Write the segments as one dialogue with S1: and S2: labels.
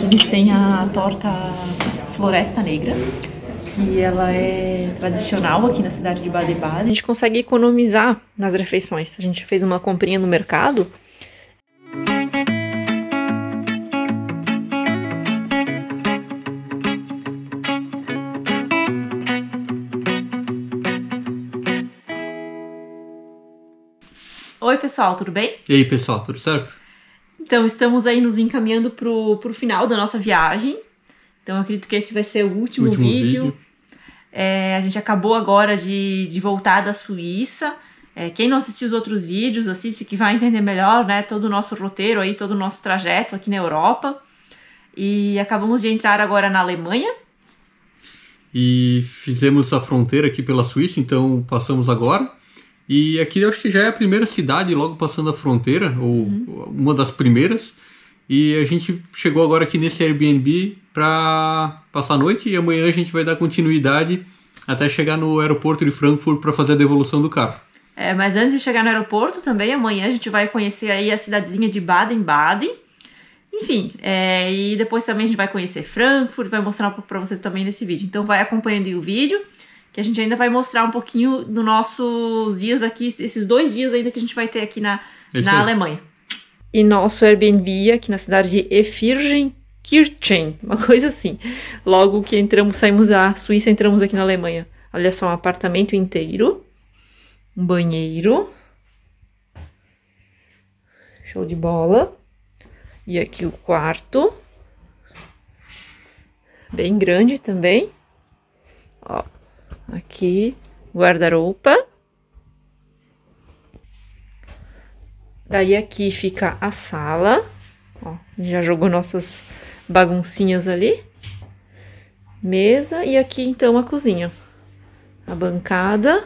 S1: Aqui eles têm a torta Floresta Negra, que ela é tradicional aqui na cidade de Baden-Baden. A gente consegue economizar nas refeições. A gente fez uma comprinha no mercado. Oi pessoal, tudo bem?
S2: E aí pessoal, tudo certo?
S1: Então estamos aí nos encaminhando pro final da nossa viagem. Então eu acredito que esse vai ser o último vídeo. A gente acabou agora de voltar da Suíça. Quem não assistiu os outros vídeos, assiste que vai entender melhor, né, todo o nosso roteiro aí, todo o nosso trajeto aqui na Europa. E acabamos de entrar agora na Alemanha.
S2: E fizemos a fronteira aqui pela Suíça, então passamos agora. E aqui eu acho que já é a primeira cidade logo passando a fronteira, ou uma das primeiras. E a gente chegou agora aqui nesse Airbnb para passar a noite e amanhã a gente vai dar continuidade até chegar no aeroporto de Frankfurt para fazer a devolução do carro.
S1: Mas antes de chegar no aeroporto também, amanhã a gente vai conhecer aí a cidadezinha de Baden-Baden. Enfim, e depois também a gente vai conhecer Frankfurt, vai mostrar um pouco para vocês também nesse vídeo. Então vai acompanhando aí o vídeo, que a gente ainda vai mostrar um pouquinho dos nossos dias aqui, esses 2 dias ainda que a gente vai ter aqui na Alemanha. E nosso Airbnb aqui na cidade de Efirgenkirchen, uma coisa assim. Logo que saímos da Suíça, entramos aqui na Alemanha. Olha só, um apartamento inteiro, um banheiro, show de bola. E aqui o quarto, bem grande também. Ó, aqui guarda-roupa. Daí aqui fica a sala. Ó, já jogou nossas baguncinhas ali. Mesa e aqui então a cozinha. A bancada.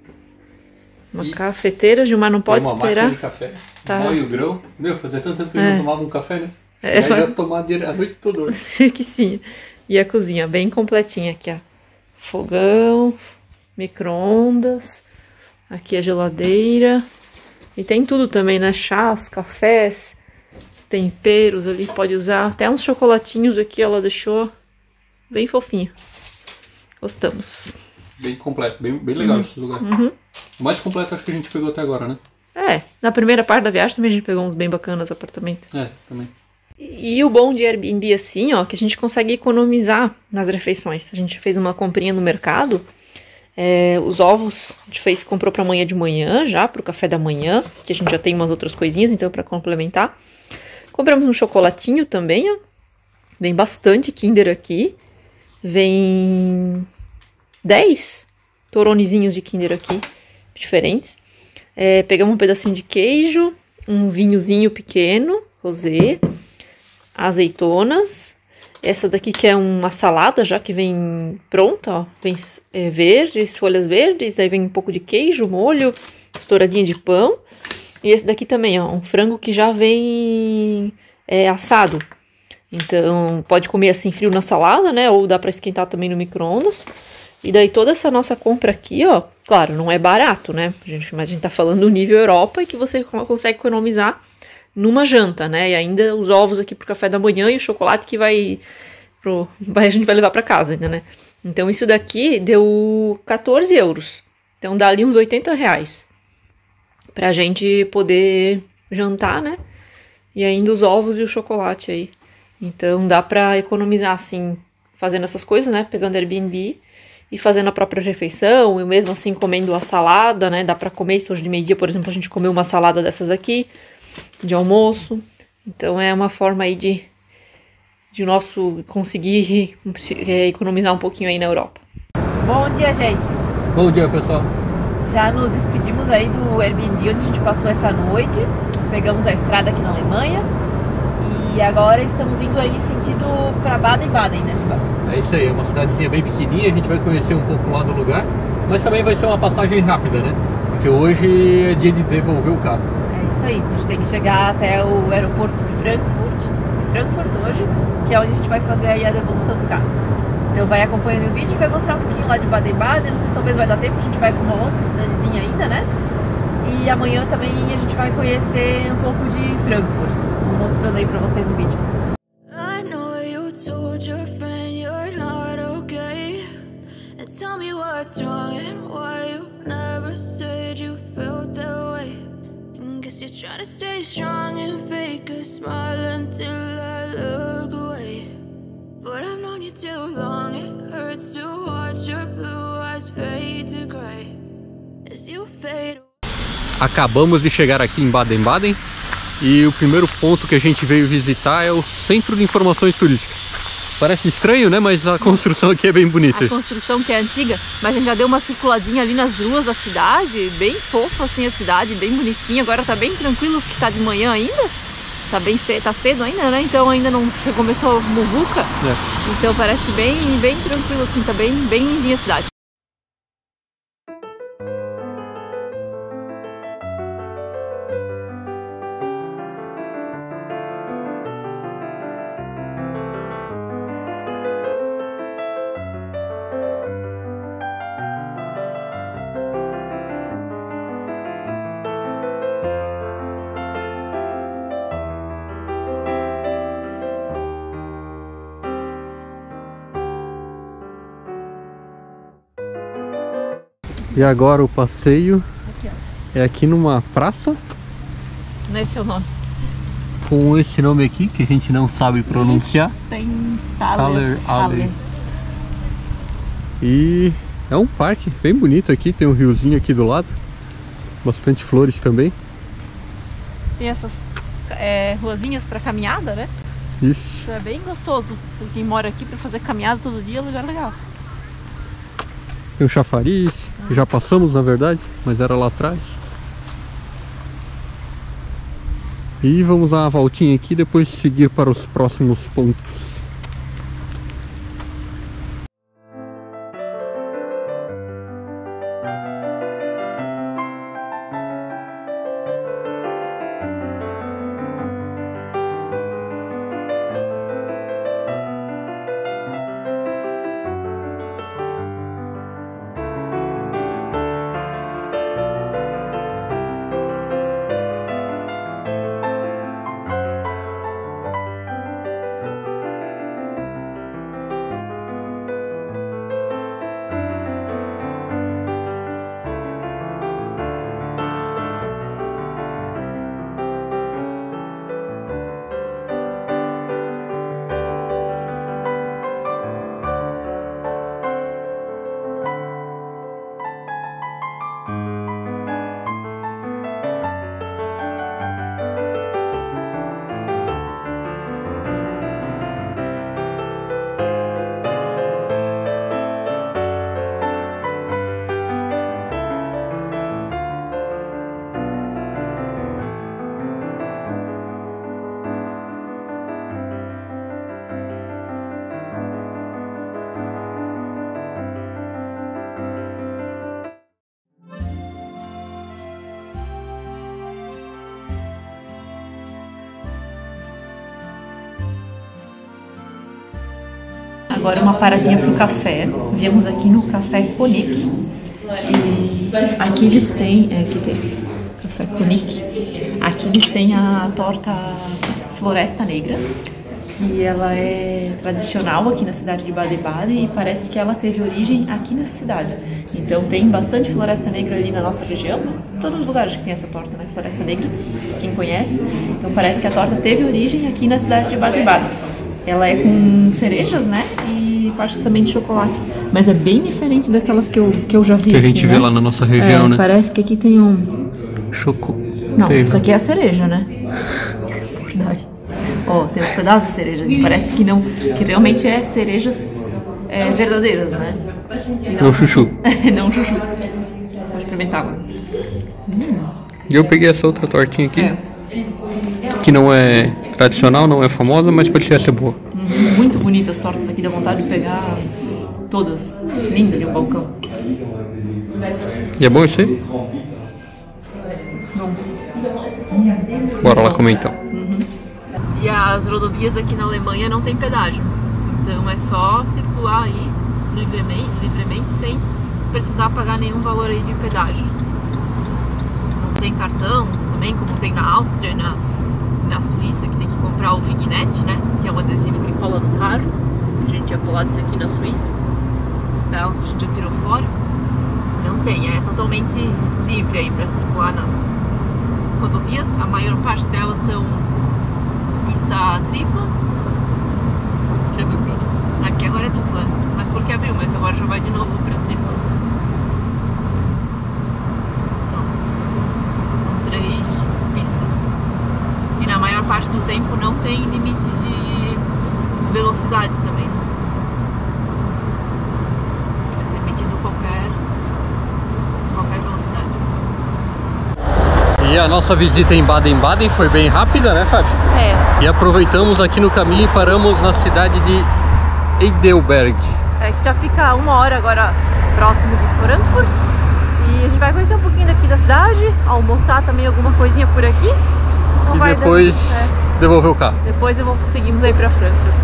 S1: Uma cafeteira, Gilmar não pode esperar.
S2: Uma máquina de café.
S1: Tá.
S2: Molho, grão. Meu, fazia tanto tempo que eu não tomava um café, né? Já tomava a noite toda hoje.
S1: Que sim. E a cozinha bem completinha aqui, ó. Fogão, micro-ondas. Aqui a geladeira. E tem tudo também, né? Chás, cafés, temperos ali, pode usar. Até uns chocolatinhos aqui ela deixou bem fofinho. Gostamos.
S2: Bem completo, bem legal esse lugar. O mais completo acho que a gente pegou até agora, né?
S1: Na primeira parte da viagem também a gente pegou uns bem bacanas apartamentos.
S2: Também.
S1: E o bom de Airbnb assim, ó, que a gente consegue economizar nas refeições. A gente fez uma comprinha no mercado. Os ovos a gente comprou para amanhã de manhã já, para o café da manhã, que a gente já tem umas outras coisinhas, então para complementar. Compramos um chocolatinho também, ó. Vem bastante Kinder aqui. Vem 10 toronezinhos de Kinder aqui, diferentes. Pegamos um pedacinho de queijo, um vinhozinho pequeno, rosé, azeitonas. Essa daqui que é uma salada já que vem pronta, ó. Vem verdes, folhas verdes, aí vem um pouco de queijo, molho, estouradinha de pão. E esse daqui também, ó, um frango que já vem assado. Então pode comer assim frio na salada, né? Ou dá para esquentar também no micro-ondas. E daí toda essa nossa compra aqui, ó, claro, não é barato, né? Mas a gente tá falando do nível Europa e que você consegue economizar numa janta, né? E ainda os ovos aqui pro café da manhã e o chocolate que a gente vai levar para casa ainda, né? Então isso daqui deu 14 euros. Então dá ali uns 80 reais pra gente poder jantar, né? E ainda os ovos e o chocolate aí. Então dá pra economizar assim, fazendo essas coisas, né? Pegando Airbnb e fazendo a própria refeição, e mesmo assim comendo a salada, né? Dá pra comer isso hoje de meio-dia, por exemplo, a gente comeu uma salada dessas aqui de almoço. Então é uma forma aí de nosso conseguir economizar um pouquinho aí na Europa. Bom dia, gente!
S2: Bom dia, pessoal!
S1: Já nos despedimos aí do Airbnb onde a gente passou essa noite. Pegamos a estrada aqui na Alemanha. E agora estamos indo aí sentido para Baden-Baden, né, Gilmar?
S2: É isso aí, é uma cidadezinha bem pequenininha, a gente vai conhecer um pouco lá do lugar. Mas também vai ser uma passagem rápida, né? Porque hoje é dia de devolver o carro.
S1: É isso aí, a gente tem que chegar até o aeroporto de Frankfurt hoje, que é onde a gente vai fazer aí a devolução do carro. Então vai acompanhando o vídeo e vai mostrar um pouquinho lá de Baden-Baden. Não sei se talvez vai dar tempo, a gente vai para uma outra cidadezinha ainda, né? E amanhã também a gente vai conhecer um pouco de Frankfurt. Vou mostrando aí para vocês no vídeo. I know
S3: told your friend you're not okay, and tell me what's wrong and why you never said you felt that way. And guess you're trying to stay strong and fake a smile until I look away. But I've known you too long, it hurts to watch your blue eyes fade to gray as you fade away.
S2: Acabamos de chegar aqui em Baden-Baden e o primeiro ponto que a gente veio visitar é o Centro de Informações Turísticas. Parece estranho, né? Mas a construção aqui é bem bonita.
S1: A construção que é antiga, mas a gente já deu uma circuladinha ali nas ruas da cidade, bem fofa assim a cidade, bem bonitinha. Agora tá bem tranquilo porque tá de manhã ainda, tá bem cedo, tá cedo ainda, né? Então ainda não começou a muvuca, então parece bem tranquilo assim, tá bem lindinha a cidade.
S2: E agora o passeio
S1: Aqui, ó.
S2: é aqui numa praça
S1: Não é esse o nome.
S2: com esse nome aqui que a gente não sabe pronunciar.
S1: Tem
S2: Haller. E é um parque bem bonito aqui, tem um riozinho aqui do lado, bastante flores também.
S1: Tem essas ruazinhas para caminhada, né?
S2: Isso.
S1: É bem gostoso. Pra quem mora aqui para fazer caminhada todo dia é um lugar legal.
S2: Tem um chafariz, já passamos na verdade, mas era lá atrás. E vamos dar uma voltinha aqui e depois seguir para os próximos pontos.
S1: Agora uma paradinha pro café. Viemos aqui no Café Konig. E aqui eles têm... aqui tem Café Konig. Aqui eles têm a torta Floresta Negra, que ela é tradicional aqui na cidade de Baden-Baden e parece que ela teve origem aqui nessa cidade. Então tem bastante Floresta Negra ali na nossa região, todos os lugares que tem essa torta, né? Floresta Negra, quem conhece. Então parece que a torta teve origem aqui na cidade de Baden-Baden. Ela é com cerejas, né? E partes também de chocolate. Mas é bem diferente daquelas que eu já vi.
S2: Que a
S1: assim,
S2: gente vê
S1: né?
S2: lá na nossa região, né?
S1: Parece que aqui tem um... Não, isso aqui é a cereja, né? Verdade. Ó, tem os pedaços de cerejas. E parece que não... Que realmente é cerejas verdadeiras, né?
S2: Não chuchu.
S1: Não chuchu. Vou experimentar agora.
S2: E eu peguei essa outra tortinha aqui. Que não é tradicional, não é famosa, mas parecia ser boa.
S1: Muito bonitas as tortas aqui, dá vontade de pegar todas. Linda ali o balcão.
S2: E é bom isso aí? Bora lá comer então.
S1: E as rodovias aqui na Alemanha não tem pedágio. Então é só circular aí livremente sem precisar pagar nenhum valor aí de pedágios. Não tem cartão, também como tem na Áustria e na Suíça, que tem que comprar o Vignette, né? Que é um adesivo que cola no carro. tinha colado isso aqui na Suíça. Tá, a gente já tirou fora. Não tem, é totalmente livre aí para circular nas rodovias. A maior parte delas são pista tripla.
S2: Aqui é dupla, né?
S1: Aqui agora é dupla, mas porque abriu, mas agora já vai de novo para tripla. São 3 pistas. E na maior parte do tempo não tem limite de velocidade também. É permitido qualquer velocidade.
S2: E a nossa visita em Baden-Baden foi bem rápida, né, Fábio?
S1: É.
S2: E aproveitamos aqui no caminho e paramos na cidade de Heidelberg.
S1: É que já fica 1 hora agora próximo de Frankfurt. E a gente vai conhecer um pouquinho daqui da cidade, almoçar também alguma coisinha por aqui. Então
S2: E depois devolver o carro.
S1: Depois seguimos aí pra Frankfurt.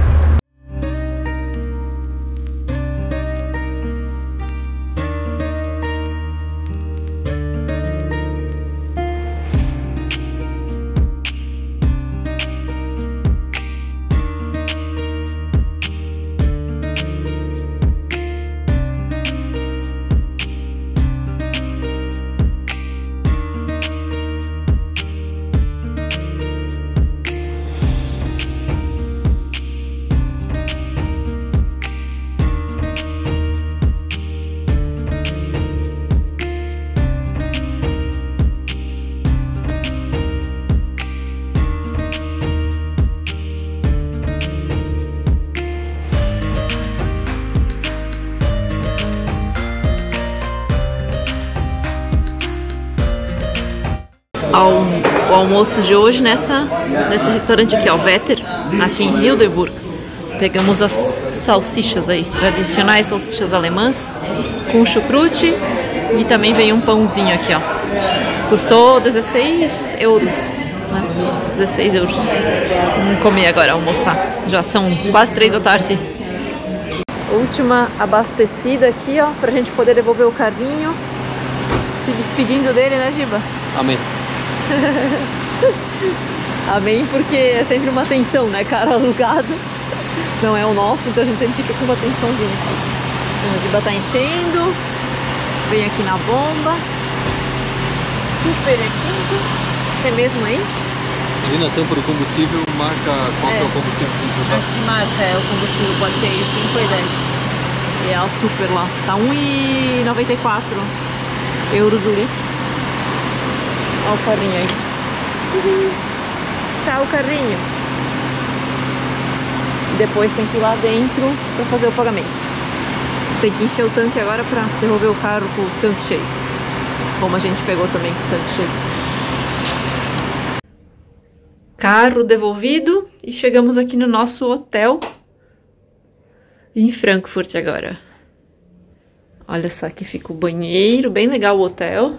S1: O almoço de hoje nesse restaurante aqui, ó, Vetter, aqui em Heidelberg. Pegamos as salsichas aí, tradicionais salsichas alemãs, com chucrute, e também veio um pãozinho aqui, ó. Custou 16 euros, né? 16 euros. Vamos comer agora, almoçar. Já são quase 3 da tarde. Última abastecida aqui, ó, pra gente poder devolver o carrinho. Se despedindo dele, né, Giba?
S2: Amém.
S1: Amém, porque é sempre uma tensão, né? Carro alugado. Não é o nosso, então a gente sempre fica com uma tensãozinha. Então, a Giba tá enchendo. Vem aqui na bomba. Super simples. Você mesmo enche?
S2: Ali na tampa do combustível marca qual que é o combustível que você
S1: Acho que marca o combustível, pode ser 5 e 10. E é a super lá. Tá 1,94 euros o litro. Olha o carrinho aí. Tchau, carrinho. E depois tem que ir lá dentro para fazer o pagamento. Tem que encher o tanque agora para devolver o carro com o tanque cheio. Como a gente pegou também com o tanque cheio. Carro devolvido e chegamos aqui no nosso hotel em Frankfurt agora. Olha só, aqui fica o banheiro, bem legal o hotel.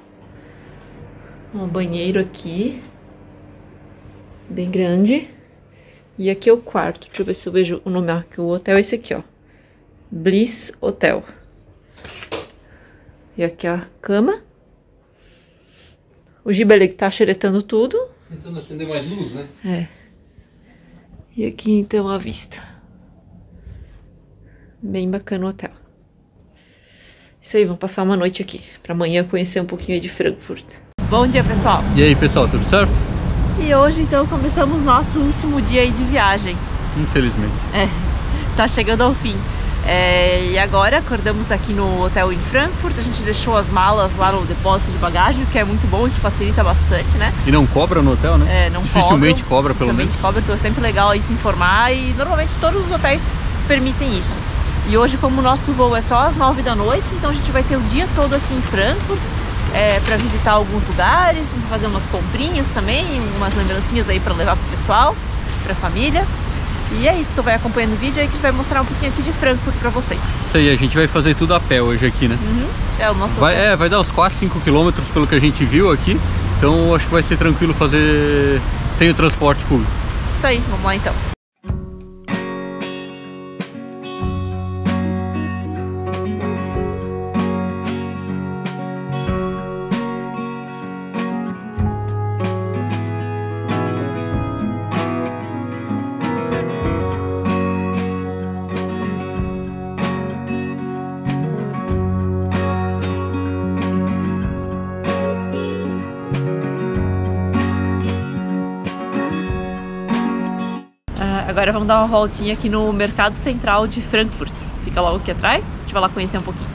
S1: Um banheiro aqui, bem grande. E aqui é o quarto. Deixa eu ver se eu vejo o nome aqui. O hotel é esse aqui, ó. Bliss Hotel. E aqui a cama. O Giba ele tá xeretando tudo.
S2: Tentando acender mais luz, né?
S1: É. E aqui então a vista. Bem bacana o hotel. Isso aí, vamos passar uma noite aqui. Pra amanhã conhecer um pouquinho de Frankfurt. Bom dia, pessoal!
S2: E aí, pessoal, tudo certo?
S1: E hoje, então, começamos nosso último dia aí de viagem.
S2: Infelizmente.
S1: É, tá chegando ao fim. E agora acordamos aqui no hotel em Frankfurt. A gente deixou as malas lá no depósito de bagagem, que é muito bom, isso facilita bastante, né?
S2: E não cobra no hotel, né?
S1: Não
S2: dificilmente cobra, pelo menos.
S1: Dificilmente cobra, então é sempre legal aí se informar e normalmente todos os hotéis permitem isso. E hoje, como o nosso voo é só às 9 da noite, então a gente vai ter o dia todo aqui em Frankfurt. Para visitar alguns lugares, fazer umas comprinhas também, umas lembrancinhas aí para levar pro pessoal, pra família. E é isso, tu vai acompanhando o vídeo aí que vai mostrar um pouquinho aqui de Frankfurt pra vocês.
S2: Isso aí, a gente vai fazer tudo a pé hoje aqui, né?
S1: É o nosso
S2: vai dar uns 4, 5 quilômetros pelo que a gente viu aqui. Então acho que vai ser tranquilo fazer sem o transporte público.
S1: Isso aí, vamos lá então. agora vamos dar uma voltinha aqui no Mercado Central de Frankfurt. Fica logo aqui atrás, a gente vai lá conhecer um pouquinho.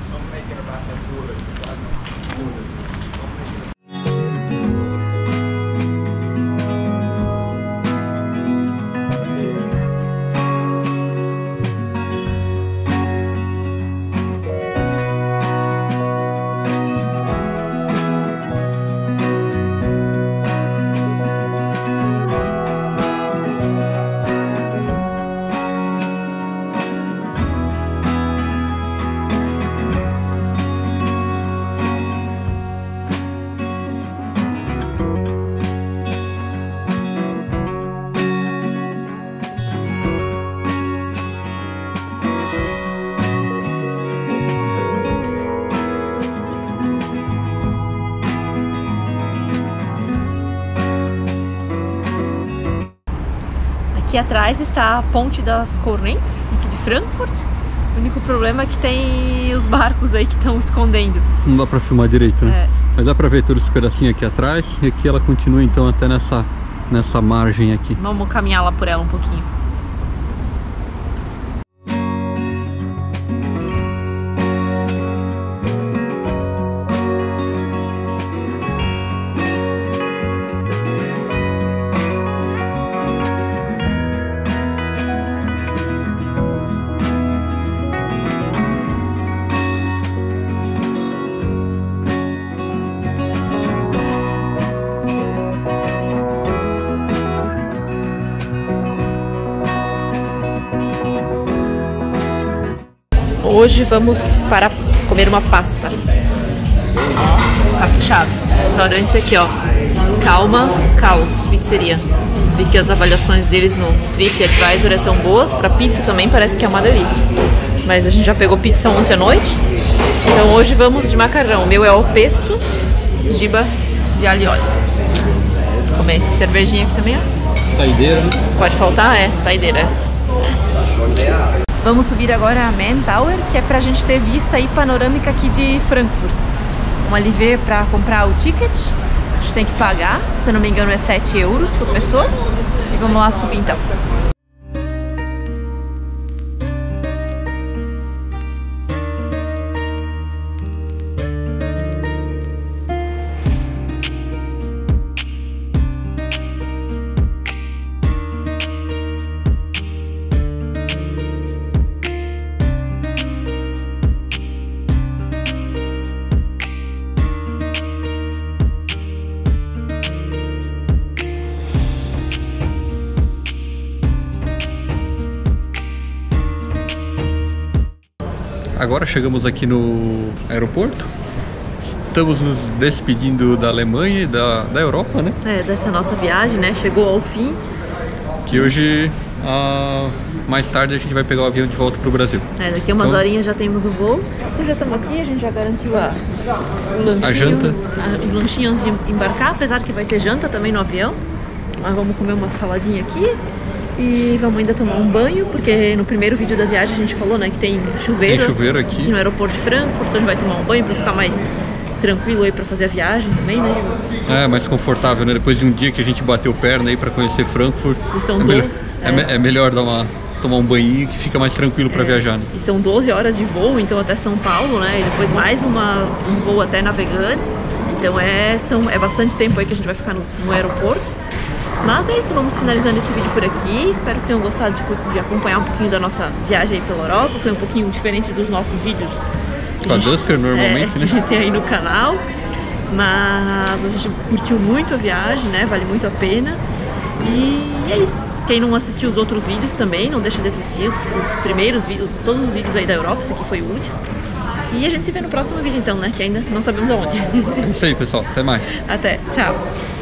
S1: Aqui atrás está a Ponte das Correntes, aqui de Frankfurt. O único problema é que tem os barcos aí que estão escondendo.
S2: Não dá pra filmar direito, né? Mas dá pra ver todo esse pedacinho aqui atrás. E aqui ela continua então até nessa margem aqui.
S1: Vamos caminhar lá por ela um pouquinho. Hoje vamos para comer uma pasta. Ó, caprichado. Restaurante aqui, ó. Calma Caos Pizzeria. Vi que as avaliações deles no TripAdvisor são boas. Para pizza também parece que é uma delícia. Mas a gente já pegou pizza ontem à noite. Então hoje vamos de macarrão. O meu é o pesto, giba de alho e óleo. Vou comer cervejinha aqui também, ó.
S2: Saideira, né?
S1: Pode faltar, saideira essa. Vamos subir agora a Man Tower, que é pra gente ter vista aí panorâmica aqui de Frankfurt. Vamos ali ver pra comprar o ticket. A gente tem que pagar, se eu não me engano é 7 euros por pessoa. E vamos lá subir então.
S2: Agora chegamos aqui no aeroporto. Estamos nos despedindo da Alemanha e da Europa, né?
S1: Dessa nossa viagem, né? Chegou ao fim.
S2: Que hoje, mais tarde, a gente vai pegar o avião de volta para o Brasil.
S1: Daqui a umas horinhas já temos o voo. Então já estamos aqui, a gente já garantiu o lanchinho,
S2: a janta.
S1: Os lanchinhos de embarcar, apesar que vai ter janta também no avião. Mas vamos comer uma saladinha aqui. E vamos ainda tomar um banho, porque no primeiro vídeo da viagem a gente falou, né, que tem chuveiro.
S2: Tem chuveiro aqui
S1: no aeroporto de Frankfurt, então a gente vai tomar um banho para ficar mais tranquilo aí para fazer a viagem também, né?
S2: Mais confortável, né? Depois de um dia que a gente bateu perna aí para conhecer Frankfurt,
S1: é
S2: melhor tomar um banhinho que fica mais tranquilo para viajar, né?
S1: E são 12 horas de voo, então até São Paulo, né? E depois mais um voo até Navegantes. Então é bastante tempo aí que a gente vai ficar no aeroporto. Mas é isso, vamos finalizando esse vídeo por aqui. Espero que tenham gostado de acompanhar um pouquinho da nossa viagem aí pela Europa. Foi um pouquinho diferente dos nossos vídeos
S2: com a Duster normalmente,
S1: que a gente tem aí no canal. Mas a gente curtiu muito a viagem, né? Vale muito a pena. E é isso. Quem não assistiu os outros vídeos também, não deixa de assistir os primeiros vídeos, todos os vídeos aí da Europa. Esse aqui foi o último. E a gente se vê no próximo vídeo então, né? Que ainda não sabemos aonde.
S2: É isso aí, pessoal. Até mais.
S1: Até. Tchau.